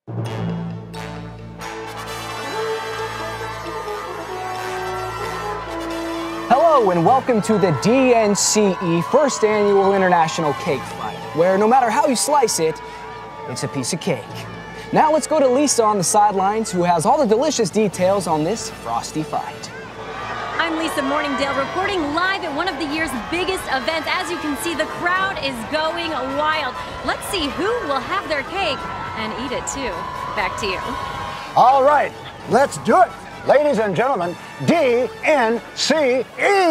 Hello and welcome to the DNCE First Annual International Cake Fight, where no matter how you slice it, it's a piece of cake. Now let's go to Lisa on the sidelines, who has all the delicious details on this frosty fight. I'm Lisa Morningdale, reporting live at one of the year's biggest events. As you can see, the crowd is going wild. Let's see who will have their cake and eat it too. Back to you. All right, let's do it. Ladies and gentlemen, DNCE!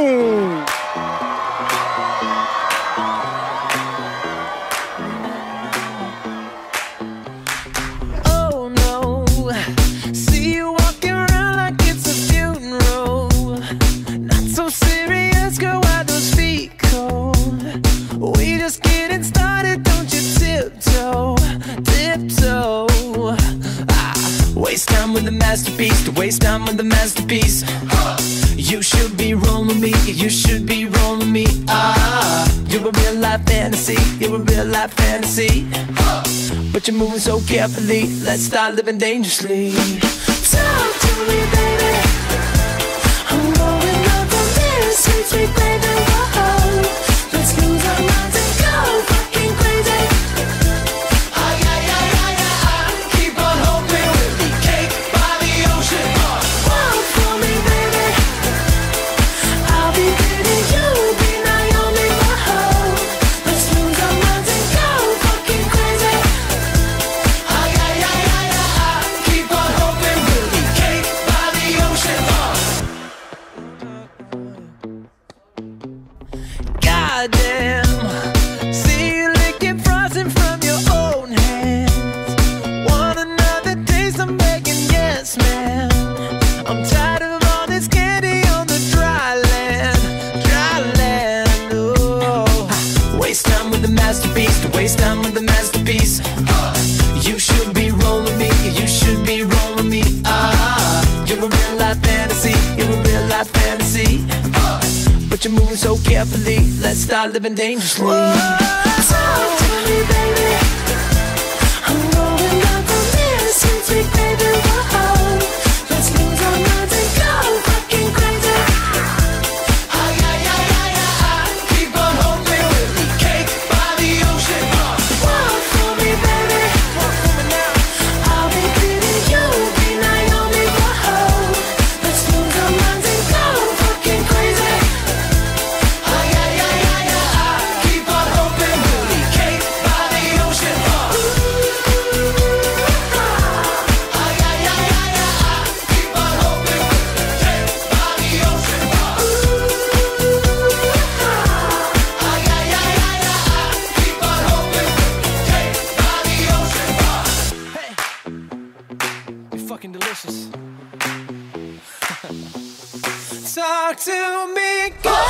Oh no, see you walking around like it's a funeral. Not so serious, girl, why those feet cold? We just getting started, don't you tiptoe, tiptoe. Waste time with the masterpiece, to waste time with the masterpiece. You should be rolling me, you should be rolling me. You're a real life fantasy, you're a real life fantasy. But you're moving so carefully, let's start living dangerously. Talk to me, baby. I'm going up on this, sweet, sweet baby. Whoa. Let's lose our minds and go fucking crazy. Goddamn, see you licking frosting from your own hands. Want another taste? I'm begging, yes, man. I'm tired of all this candy on the dry land, dry land. Oh, waste time with the masterpiece, to waste time with the masterpiece. You should be rolling me, you should be rolling me. You're a real life fantasy, you're a real life fantasy. But you're moving so carefully, let's start living dangerously. Talk to me, baby. I'm going up on this, sweet, sweet baby. Whoa. Let's lose our minds and go fucking crazy. Keep on hoping with me, cake by the ocean. Walk for me, baby. Walk for me now. I'll be pretty, you'll be Naomi. Whoa. Let's lose our minds and go fucking crazy. Fucking delicious. Talk to me, girl.